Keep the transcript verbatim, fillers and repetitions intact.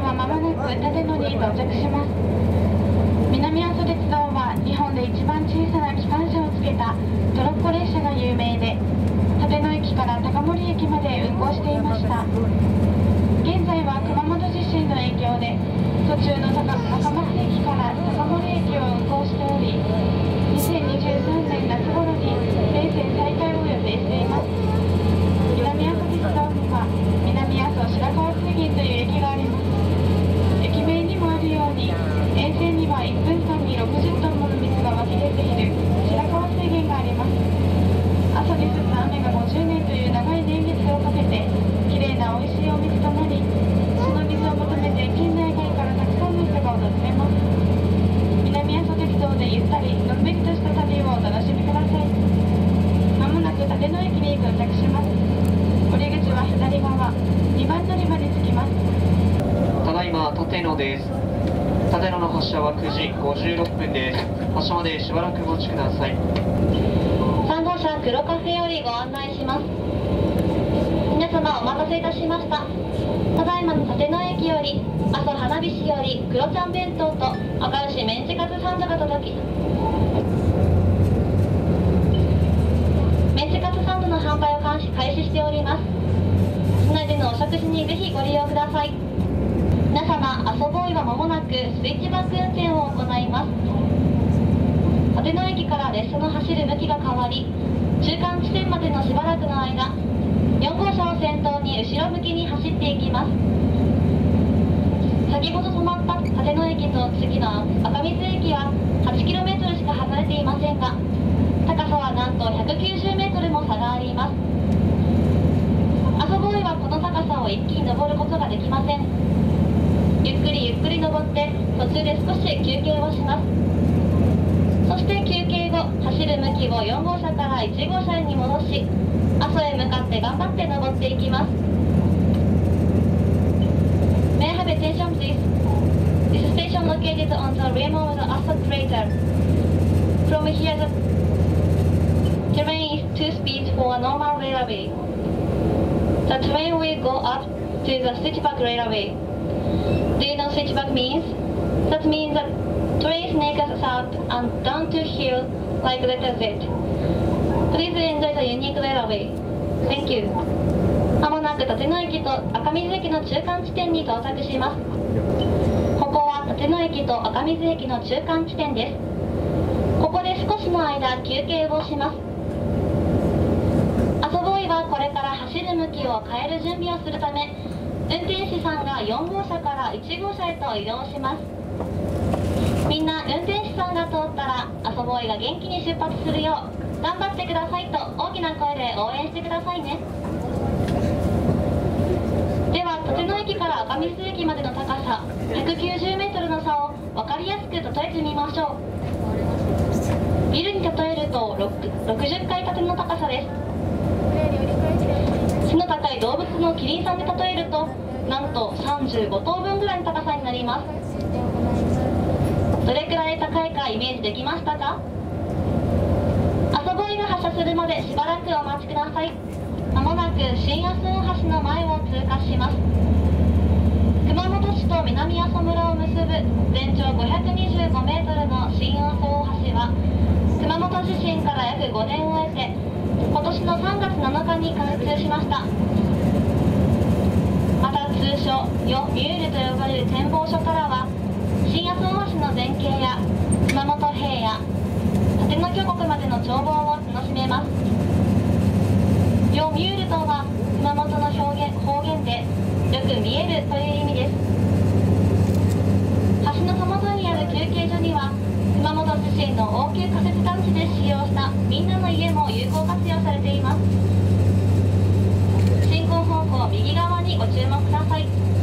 は間もなく立野に到着します。南阿蘇鉄道は日本で一番小さな機関車をつけたトロッコ列車が有名で、立野駅から高森駅まで運行していました。現在は熊本地震の影響で途中の高松駅から高森駅を運行しており、にせんにじゅうさんねん夏頃に全線再開を予定しています。南阿蘇鉄道には南阿蘇白川水源という駅があります。駅名にもあるように、沿線にはいっぷんかんにろくじゅっトンもの水が湧き出ている白川水源があります。阿蘇で降った雨がごじゅうねんという長い年月をかけてきれいな美味しいお水となり、その水を求めて県内外からたくさんの人が訪れます。南阿蘇鉄道でゆったりのんびりとした旅をお楽しみください。まもなく立野駅に到着します。降り口は左側、にばん乗り場に着きます。 ただいま立野です。立野の発車はくじごじゅうろっぷんです。発車までしばらくお待ちください。 さん号車黒カフェよりご案内します。皆様お待たせいたしました。ただいまの立野駅より阿蘇花火師より黒ちゃん弁当と赤牛メンチカツサンドが届き、メンチカツサンドの販売を開始しております。室内でのお食事にぜひご利用ください。皆様、阿蘇ボーイはまもなくスイッチバック運転を行います。立野駅から列車の走る向きが変わり、中間地点までのしばらくの間、よん号車を先頭に後ろ向きに走っていきます。先ほど止まった立野駅と次の赤水駅は はちキロメートル しか離れていませんが、高さはなんとひゃくきゅうじゅうメートルも差があります。阿蘇ボーイはこの高さを一気に登ることができません。ゆっくりゆっくり登って途中で少し休憩をします。そして休憩後、走る向きをよん号車からいち号車に戻し、阿蘇へ向かって頑張って登っていきます。 May I have attention please? This station located on the rim of the Aso crater. From here the terrain is too speed for a normal railway. The train will go up to the switchback railway. Do you know switchback means? That means that train snakes up and down to hill like letter Z. Please enjoy the unique railway. Thank you. まもなく立野駅と赤水駅の中間地点に到着します。ここは立野駅と赤水駅の中間地点です。ここで少しの間休憩をします。阿蘇ボーイはこれから走る向きを変える準備をするため、運転士さんがよん号車からいち号車へと移動します。みんな運転士さんが通ったら阿蘇ボーイが元気に出発するよう頑張ってくださいと大きな声で応援してくださいね。では立野駅から赤水駅までの高さひゃくきゅうじゅうメートルの差を分かりやすく例えてみましょう。ビルに例えるとろくじゅっかい建ての高さです。背の高い動物のキリンさんで例えるとなんとさんじゅうごとうぶんぐらいの高さになります。どれくらい高いかイメージできましたか？阿蘇ボーイが発車するまでしばらくお待ちください。まもなく新阿蘇大橋の前を通過します。熊本市と南阿蘇村を結ぶ全長ごひゃくにじゅうごメートルの新阿蘇大橋は熊本地震から約ごねんを経て今年のさんがつなのかに開通しました。また通称ヨ・ミュールと呼ばれる展望所からは新阿蘇大橋の全景や熊本平野、立野峡谷までの眺望を楽しめます。ヨ・ミュールとは熊本の表現方言でよく見えるという意味です。橋のたもとにある休憩所には熊本地震の応急仮設団地で使用したみんなの家も有効活用されています。進行方向右側にご注目ください。